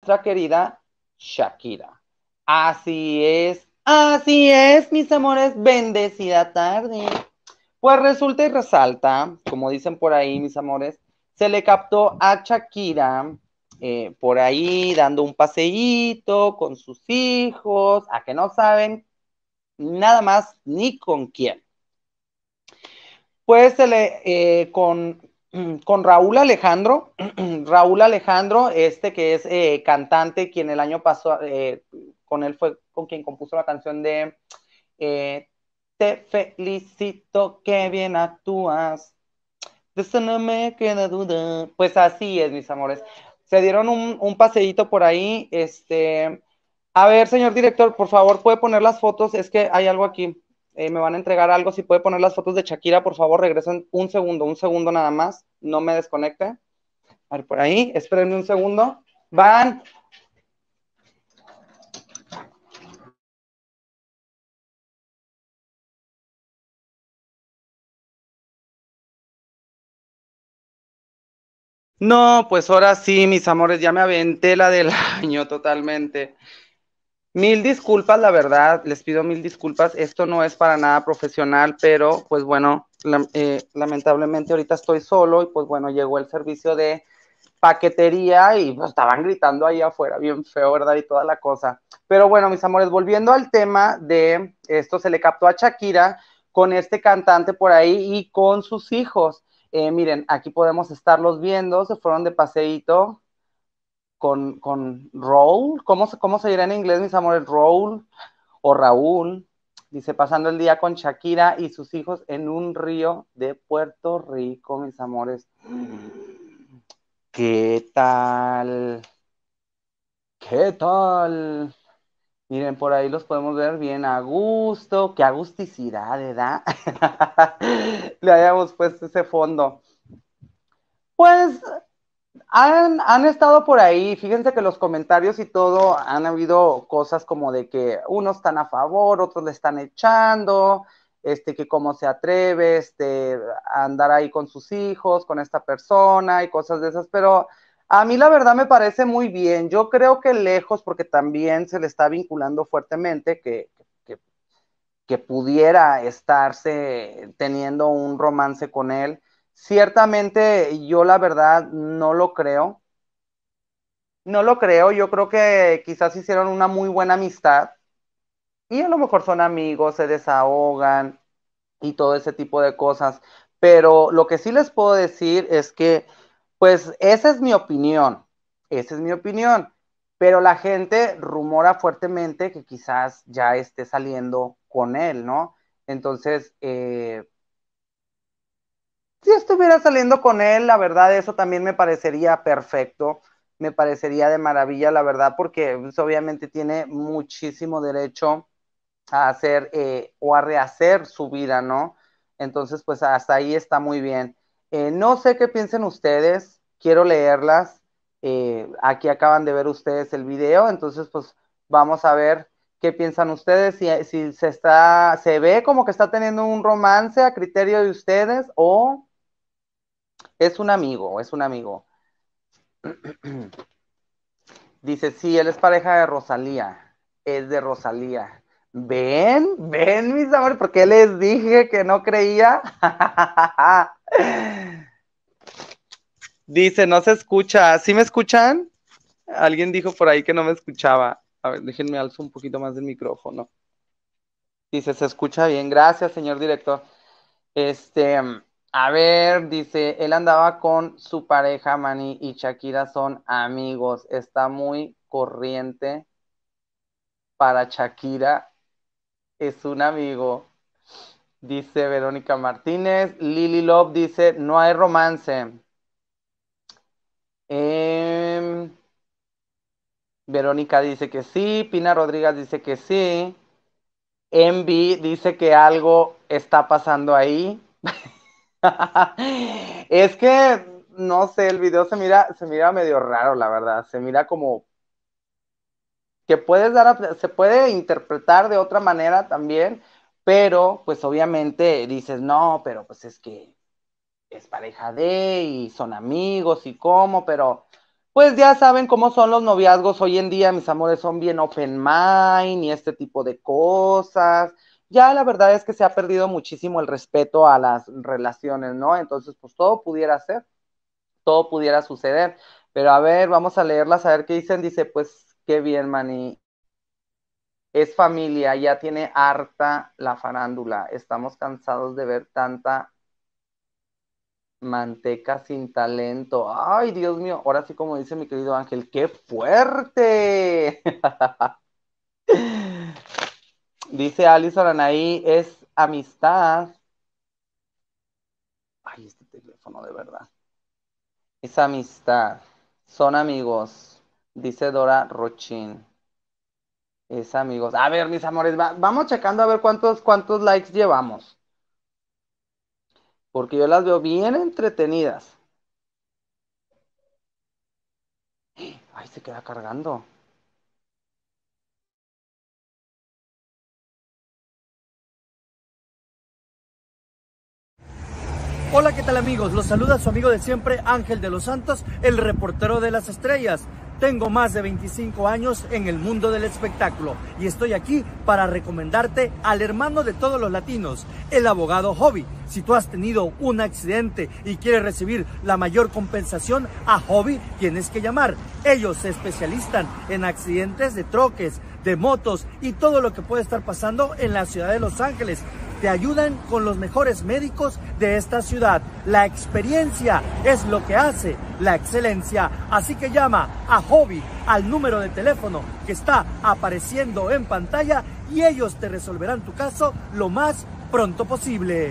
nuestra querida Shakira. Así es, mis amores, bendecida tarde. Pues resulta y resalta, como dicen por ahí, mis amores, se le captó a Shakira por ahí dando un paseíto con sus hijos, a que no saben nada más ni con quién. Pues con Raúl Alejandro, Raúl Alejandro, este que es cantante, quien el año pasado, con él fue con quien compuso la canción de Te felicito, que bien actúas, de eso no me queda duda. Pues así es, mis amores. Se dieron un paseíto por ahí. A ver, señor director, por favor, puede poner las fotos. Es que hay algo aquí. Me van a entregar algo. Si puede poner las fotos de Shakira, por favor, regresen un segundo nada más. No me desconecte. A ver, por ahí, espérenme un segundo. Van. No, pues ahora sí, mis amores, ya me aventé la del año totalmente. Mil disculpas, la verdad, les pido mil disculpas. Esto no es para nada profesional, pero pues bueno, lamentablemente ahorita estoy solo y pues bueno, llegó el servicio de paquetería y pues, estaban gritando ahí afuera, bien feo, ¿verdad? Y toda la cosa. Pero bueno, mis amores, volviendo al tema de esto, se le captó a Shakira con este cantante por ahí y con sus hijos. Miren, aquí podemos estarlos viendo, se fueron de paseíto con Raúl. ¿Cómo se dirá en inglés, mis amores? Raúl o Raúl. Dice, pasando el día con Shakira y sus hijos en un río de Puerto Rico, mis amores. ¿Qué tal? ¿Qué tal? Miren, por ahí los podemos ver bien a gusto. Qué agusticidad, ¿verdad? Le hayamos puesto ese fondo. Pues han estado por ahí, fíjense que los comentarios y todo han habido cosas como de que unos están a favor, otros le están echando, que cómo se atreve, a andar ahí con sus hijos, con esta persona y cosas de esas, pero a mí la verdad me parece muy bien. Yo creo que lejos, porque también se le está vinculando fuertemente que, que pudiera estarse teniendo un romance con él. Ciertamente yo la verdad no lo creo. No lo creo, yo creo que quizás hicieron una muy buena amistad y a lo mejor son amigos, se desahogan y todo ese tipo de cosas. Pero lo que sí les puedo decir es que, pues esa es mi opinión, esa es mi opinión. Pero la gente rumora fuertemente que quizás ya esté saliendo con él, ¿no? Entonces, si estuviera saliendo con él, la verdad, eso también me parecería perfecto, me parecería de maravilla, la verdad, porque pues, obviamente tiene muchísimo derecho a hacer o a rehacer su vida, ¿no? Entonces, pues hasta ahí está muy bien. No sé qué piensen ustedes, quiero leerlas. Aquí acaban de ver ustedes el video, entonces, pues vamos a ver qué piensan ustedes, si se ve como que está teniendo un romance a criterio de ustedes o es un amigo, es un amigo. Dice, sí, él es pareja de Rosalía. Es de Rosalía. Ven, mis amores, porque les dije que no creía. Dice, no se escucha. ¿Sí me escuchan? Alguien dijo por ahí que no me escuchaba. A ver, déjenme alzo un poquito más del micrófono. Dice, se escucha bien. Gracias, señor director. Este, a ver, dice, él andaba con su pareja, Manny y Shakira son amigos. Está muy corriente para Shakira. Es un amigo. Dice Verónica Martínez. Lily Love dice, no hay romance. Eh, Verónica dice que sí. Pina Rodríguez dice que sí. Envy dice que algo está pasando ahí. Es que, no sé, el video se mira medio raro, la verdad. Se mira como que se puede interpretar de otra manera también, pero pues obviamente dices, no, pero pues es que es pareja de y son amigos y cómo, pero Pues ya saben cómo son los noviazgos hoy en día, mis amores, son bien open mind y este tipo de cosas. Ya la verdad es que se ha perdido muchísimo el respeto a las relaciones, ¿no? Entonces, pues todo pudiera ser, todo pudiera suceder. Pero a ver, vamos a leerlas, a ver qué dicen. Dice, pues qué bien, Manny. Es familia, ya tiene harta la farándula. Estamos cansados de ver tanta manteca sin talento. Ay, Dios mío, ahora sí como dice mi querido Ángel, ¡qué fuerte! Dice Alison Anaí, es amistad. Ay, este teléfono de verdad. Es amistad. Son amigos. Dice Dora Rochin. Es amigos. A ver, mis amores, vamos checando a ver cuántos likes llevamos. Porque yo las veo bien entretenidas. Ay, se queda cargando. Hola, ¿qué tal amigos? Los saluda su amigo de siempre, Ángel de los Santos, el reportero de las estrellas. Tengo más de 25 años en el mundo del espectáculo y estoy aquí para recomendarte al hermano de todos los latinos, el abogado Hobby. Si tú has tenido un accidente y quieres recibir la mayor compensación, a Hobby tienes que llamar. Ellos se especializan en accidentes de troques, de motos y todo lo que puede estar pasando en la ciudad de Los Ángeles. Te ayudan con los mejores médicos de esta ciudad. La experiencia es lo que hace la excelencia. Así que llama a Hobby al número de teléfono que está apareciendo en pantalla y ellos te resolverán tu caso lo más pronto posible.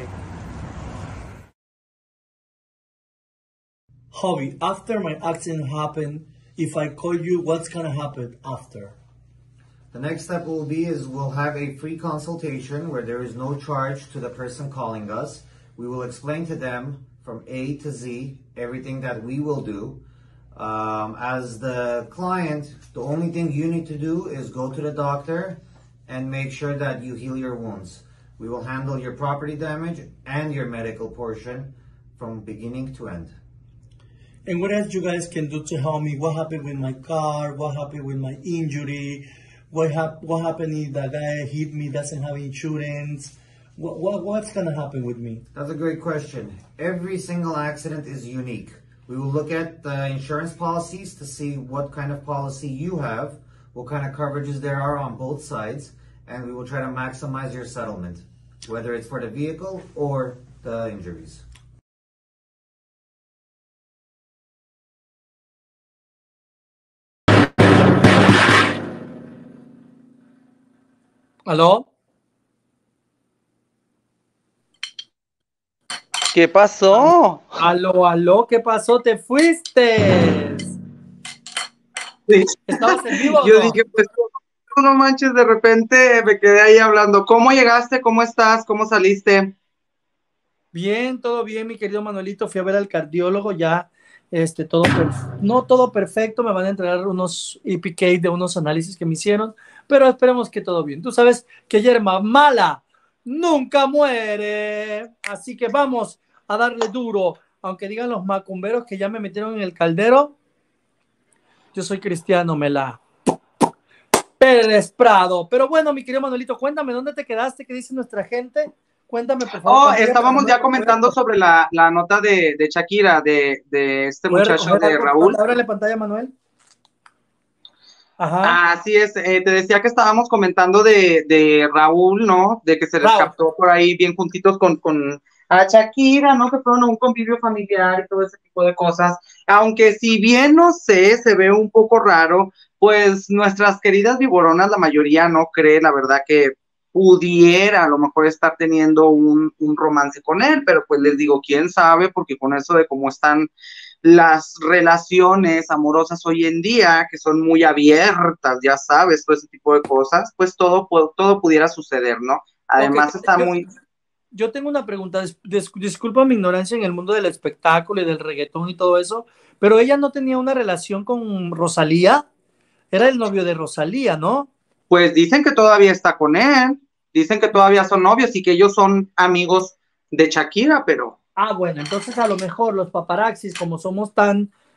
Hobby, after my accident happened, if I call you, what's gonna happen after? The next step will be is we'll have a free consultation where there is no charge to the person calling us. We will explain to them from A to Z everything that we will do. As the client, the only thing you need to do is go to the doctor and make sure that you heal your wounds. We will handle your property damage and your medical portion from beginning to end. And what else you guys can do to help me? What happened with my car? What happened with my injury? What happened if the guy hit me, doesn't have insurance? What's going to happen with me? That's a great question. Every single accident is unique. We will look at the insurance policies to see what kind of policy you have, what kind of coverages there are on both sides, and we will try to maximize your settlement, whether it's for the vehicle or the injuries. ¿Aló? ¿Qué pasó? Aló, ¿qué pasó? ¿Te fuiste? Sí. ¿Estabas en vivo o Yo no? dije, pues, no manches, de repente me quedé ahí hablando. ¿Cómo llegaste? ¿Cómo estás? ¿Cómo saliste? Bien, todo bien, mi querido Manuelito. Fui a ver al cardiólogo ya, no todo perfecto. Me van a entregar unos EPK de unos análisis que me hicieron, pero esperemos que todo bien. Tú sabes que yerma mala nunca muere, así que vamos a darle duro. Aunque digan los macumberos que ya me metieron en el caldero, yo soy cristiano, Mela. Pérez Prado. Pero bueno, mi querido Manuelito, cuéntame, ¿dónde te quedaste? ¿Qué dice nuestra gente? Cuéntame, por favor. Oh, estábamos ya comentando sobre la nota de Shakira, de este muchacho de Raúl. Ábrele pantalla, Manuel. Ajá. Así es, te decía que estábamos comentando de Raúl, ¿no? De que se les captó por ahí bien juntitos con a Shakira, ¿no? Que fueron a un convivio familiar y todo ese tipo de cosas. Aunque si bien, no sé, se ve un poco raro, pues nuestras queridas viboronas, la mayoría no cree, la verdad, que pudiera a lo mejor estar teniendo un romance con él, pero pues les digo, quién sabe, porque con eso de cómo están las relaciones amorosas hoy en día, que son muy abiertas, ya sabes, todo ese tipo de cosas, pues todo pudiera suceder, ¿no? Además está muy... Yo tengo una pregunta, disculpa mi ignorancia en el mundo del espectáculo y del reggaetón y todo eso, pero ella no tenía una relación con Rosalía, era el novio de Rosalía, ¿no? Pues dicen que todavía está con él, dicen que todavía son novios y que ellos son amigos de Shakira, pero... Ah, bueno, entonces a lo mejor los paparazzis, como somos tan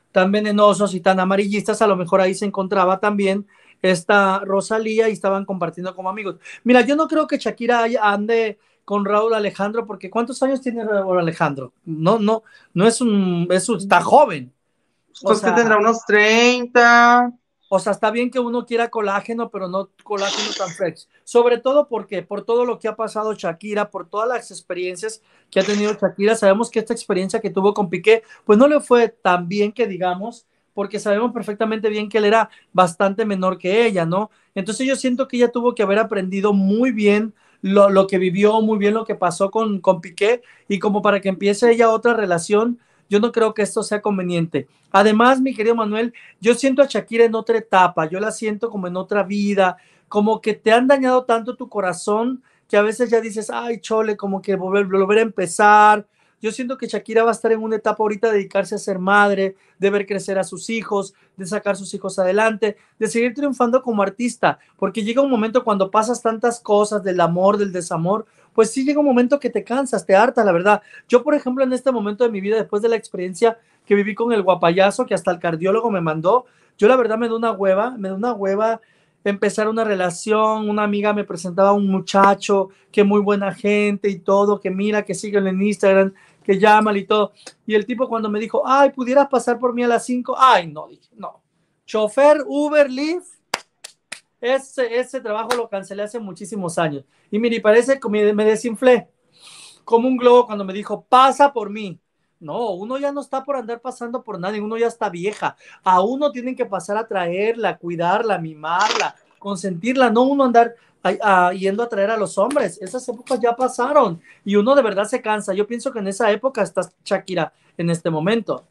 tan venenosos y tan amarillistas, a lo mejor ahí se encontraba también esta Rosalía y estaban compartiendo como amigos. Mira, yo no creo que Shakira ande con Raúl Alejandro, porque ¿cuántos años tiene Raúl Alejandro? No, no, no es está joven. O Pues que sea, tendrá unos 30. está bien que uno quiera colágeno, pero no colágeno tan fresh. Sobre todo porque por todo lo que ha pasado Shakira, por todas las experiencias que ha tenido Shakira, sabemos que esta experiencia que tuvo con Piqué, pues no le fue tan bien que digamos, porque sabemos perfectamente bien que él era bastante menor que ella, ¿no? Entonces yo siento que ella tuvo que haber aprendido muy bien lo que vivió, muy bien lo que pasó con Piqué, y como para que empiece ella otra relación, yo no creo que esto sea conveniente. Además, mi querido Manuel, yo siento a Shakira en otra etapa, yo la siento como en otra vida, como que te han dañado tanto tu corazón que a veces ya dices, ay, chole, como que volver a empezar. Yo siento que Shakira va a estar en una etapa ahorita de dedicarse a ser madre, de ver crecer a sus hijos, de sacar sus hijos adelante, de seguir triunfando como artista, porque llega un momento cuando pasas tantas cosas del amor, del desamor, pues sí llega un momento que te cansas, te hartas, la verdad. Yo, por ejemplo, en este momento de mi vida, después de la experiencia que viví con el guapayazo, que hasta el cardiólogo me mandó, yo la verdad me da una hueva empezar una relación. Una amiga me presentaba a un muchacho que muy buena gente y todo, que mira, que sigue en Instagram, que llaman y todo. Y el tipo cuando me dijo, ay, ¿pudieras pasar por mí a las 5? Ay, no, dije, no. Chofer, Uber, Lyft, ese trabajo lo cancelé hace muchísimos años. Y mire, parece que me desinflé como un globo cuando me dijo, pasa por mí. No, uno ya no está por andar pasando por nadie, uno ya está vieja. A uno tienen que pasar a traerla, cuidarla, mimarla, consentirla, no uno andar yendo a traer a los hombres. Esas épocas ya pasaron y uno de verdad se cansa. Yo pienso que en esa época está Shakira en este momento.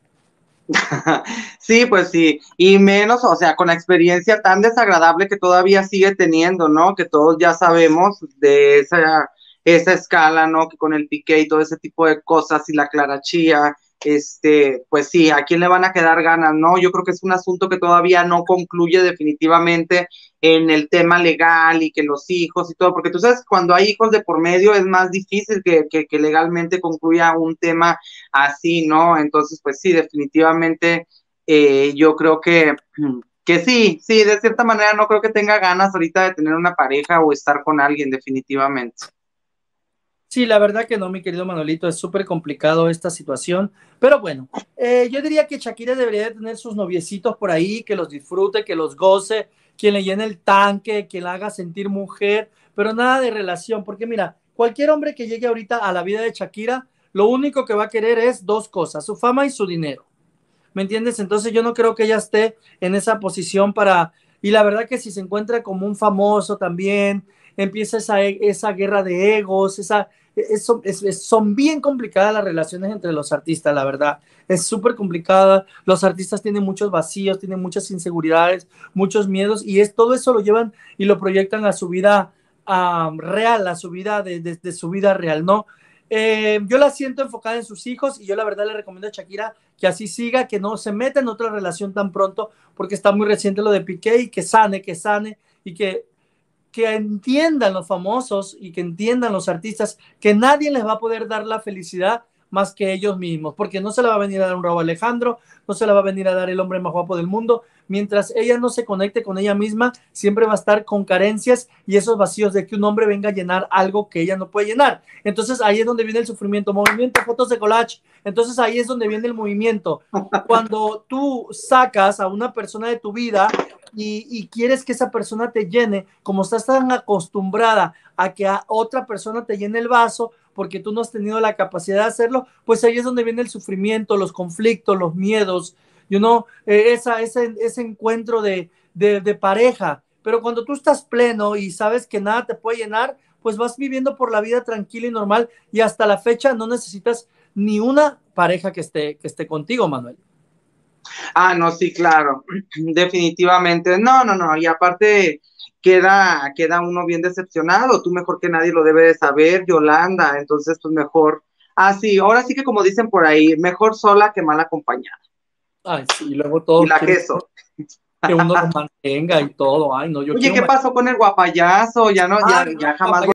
Sí, pues sí, y menos, o sea, con la experiencia tan desagradable que todavía sigue teniendo, ¿no? Que todos ya sabemos de esa escala, ¿no? Que con el Piqué y todo ese tipo de cosas y la Clara Chía, pues sí, ¿a quién le van a quedar ganas, no? Yo creo que es un asunto que todavía no concluye definitivamente en el tema legal y que los hijos y todo, porque tú sabes, cuando hay hijos de por medio es más difícil que legalmente concluya un tema así, ¿no? Entonces, pues sí, definitivamente yo creo que sí, sí, de cierta manera no creo que tenga ganas ahorita de tener una pareja o estar con alguien, definitivamente. Sí, la verdad que no, mi querido Manolito, es súper complicado esta situación, pero bueno, yo diría que Shakira debería de tener sus noviecitos por ahí, que los disfrute, que los goce, quien le llene el tanque, que la haga sentir mujer, pero nada de relación, porque mira, cualquier hombre que llegue ahorita a la vida de Shakira, lo único que va a querer es dos cosas, su fama y su dinero. ¿Me entiendes? Entonces yo no creo que ella esté en esa posición para, y la verdad que si se encuentra como un famoso también, empieza esa guerra de egos, son bien complicadas las relaciones entre los artistas, la verdad, es súper complicada, los artistas tienen muchos vacíos, tienen muchas inseguridades, muchos miedos, y todo eso lo llevan y lo proyectan a su vida real, a su vida de su vida real, ¿no? Yo la siento enfocada en sus hijos y yo la verdad le recomiendo a Shakira que así siga, que no se meta en otra relación tan pronto porque está muy reciente lo de Piqué y que sane y que entiendan los famosos y que entiendan los artistas que nadie les va a poder dar la felicidad más que ellos mismos, porque no se la va a venir a dar un Raúl Alejandro, no se la va a venir a dar el hombre más guapo del mundo, mientras ella no se conecte con ella misma, siempre va a estar con carencias y esos vacíos de que un hombre venga a llenar algo que ella no puede llenar. Entonces ahí es donde viene el sufrimiento, movimiento, fotos de collage, entonces ahí es donde viene el movimiento. Cuando tú sacas a una persona de tu vida y quieres que esa persona te llene, como estás tan acostumbrada a que a otra persona te llene el vaso, porque tú no has tenido la capacidad de hacerlo, pues ahí es donde viene el sufrimiento, los conflictos, los miedos, ese encuentro de pareja. Pero cuando tú estás pleno y sabes que nada te puede llenar, pues vas viviendo por la vida tranquila y normal y hasta la fecha no necesitas ni una pareja que esté contigo, Manuel. Ah, no, sí, claro, definitivamente. No, no, no, y aparte queda uno bien decepcionado, tú mejor que nadie lo debe de saber, Yolanda, entonces pues mejor, sí, ahora sí que como dicen por ahí, mejor sola que mal acompañada. Ay, sí, luego Y todos la quieren queso. que uno lo mantenga y todo. Ay, no, yo Oye, quiero ¿qué pasó con el guapayazo? Ya no, Ah, ya no, jamás